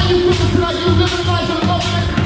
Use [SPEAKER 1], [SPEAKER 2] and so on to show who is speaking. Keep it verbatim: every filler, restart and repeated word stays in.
[SPEAKER 1] you feeling tonight? You living the life of the moment.